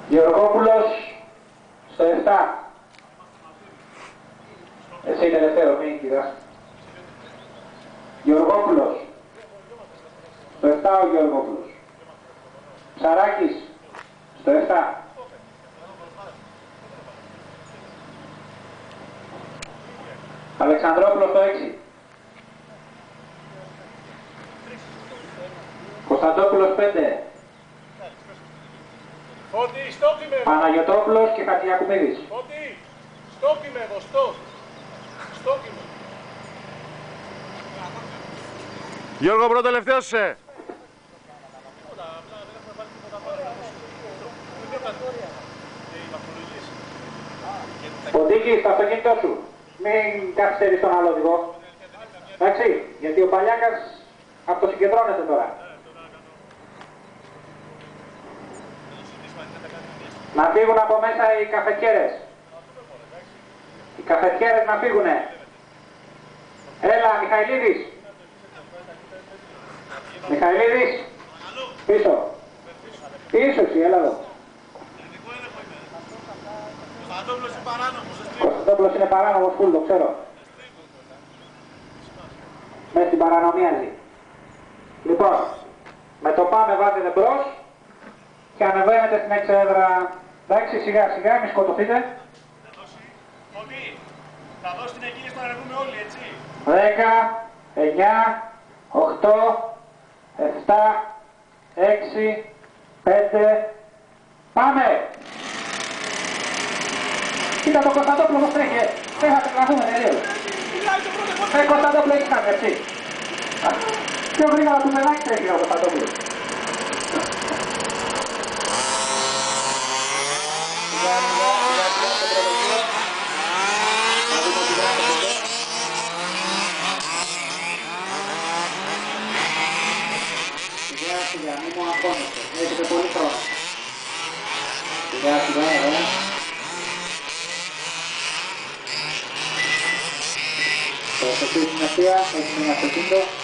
Γεωργόπουλος στο 7. Εσύ τελευταίο, μην κοιτάς. Γεωργόπουλος στο 7 ο Γεωργόπουλος. Ψαράκης στο 7. Αλεξανδρόπουλος στο 6. Κωνσταντόπουλος 5. Φώτη, στόπι με εδώ. Παναγιωτόπουλος και Χατζιακουμίδης. Φώτη, στόπι με εδώ, στόπι με. Γιώργο, πρώτο τελευταίος είσαι. Ποντίκη, στο αυτοκίνητό σου. Μην καθυστερείς τον άλλο οδηγό. Εντάξει, γιατί ο Παλιάκας αυτοσυγκεντρώνεται τώρα. Να φύγουν από μέσα οι καφετιέρες. Οι καφετιέρες να φύγουνε. Έλα, Μιχαηλίδης. Μιχαηλίδης. Πίσω. Πίσω εσύ, έλα εδώ. Κωνσταντόπουλος είναι παράνομος φουλ, το ξέρω. Μες στην παρανομία ζει. Λοιπόν, με το πάμε βάζετε μπρος και ανεβαίνετε στην εξέδρα. Εντάξει, σιγά σιγά, μη σκοτωθείτε. Θα δώσει την εκκίνηση να ανεβούμε όλοι, έτσι. 10, 9, 8, 7, 6, 5, πάμε! Κοίτα το Κωνσταντόπουλο πως τρέχει, δεν θα τρεχαθούμε τελείως. Κωνσταντόπουλο έχεις κάνει, έτσι. Πιο γρήγορα του μελάκι τρέχει ο Κωνσταντόπουλο. Σιγά, μη μου αγχώνεστε, έχετε πολύ χρόνο. Σιγά, Το αυτοκίνητο στην αστεία, έχει ένα αυτοκίνητο.